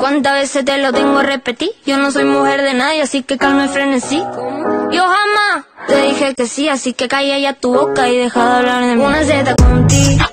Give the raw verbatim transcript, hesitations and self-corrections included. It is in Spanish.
¿Cuántas veces te lo tengo a repetir? Yo no soy mujer de nadie, así que calma y frenesí. Yo jamás te dije que sí, así que calla ya tu boca y deja de hablar de mí. Una zeta contigo,